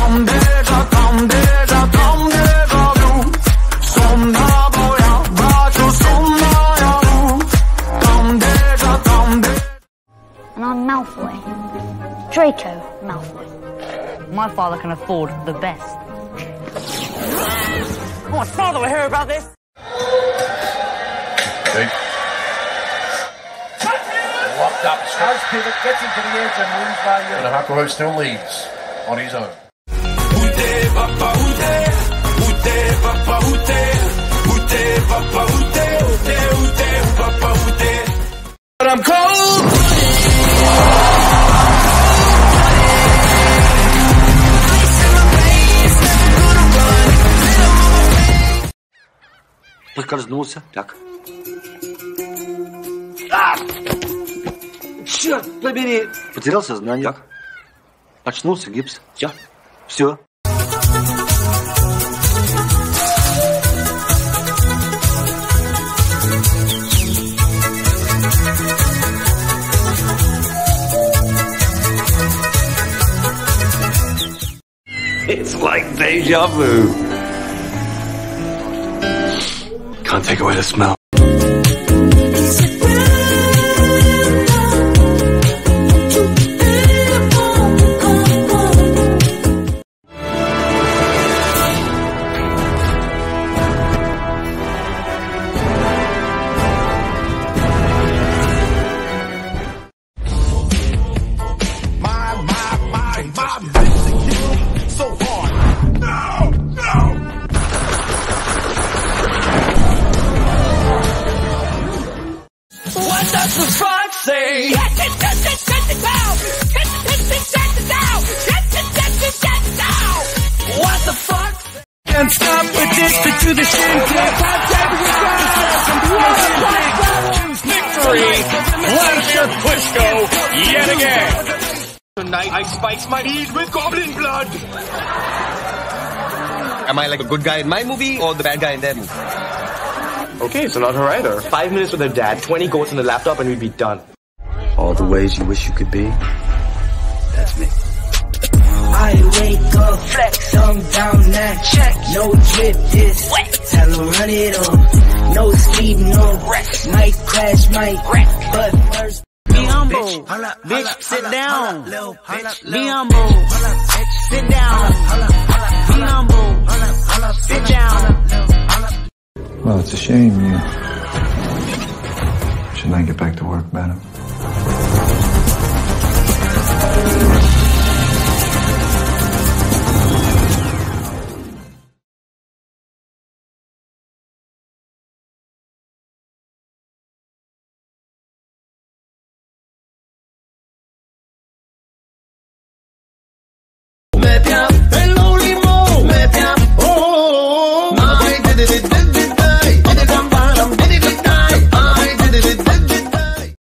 And I'm Malfoy. Draco Malfoy. My father can afford the best. My father will hear about this. Okay. Locked up. Scars pivot, gets into the edge and wins by you. And Hakuho still leads on his own. But I'm cold. Поскользнулся, так. Черт побери! Потерял сознание. Так. Очнулся, гипс. Все. It's like deja vu. Can't take away the smell. What does the frog say? What the fuck? Can't stop with this, but to the shin clip. Victory! Let your push go yet again. Tonight I spice my heat with goblin blood. Am I like a good guy in my movie or the bad guy in their movie? Okay, so not her either. 5 minutes with her dad, 20 goats on the laptop, and we'd be done. All the ways you wish you could be. That's me. I wake up, flex, I'm down that check. No drip, this wet. Tell her run it up. No speed, no rest. Might crash, might wreck. But first, Be humble. Bitch, sit down. Be humble. Sit down. Be humble. Sit down. Well, it's a shame you should not get back to work, madam.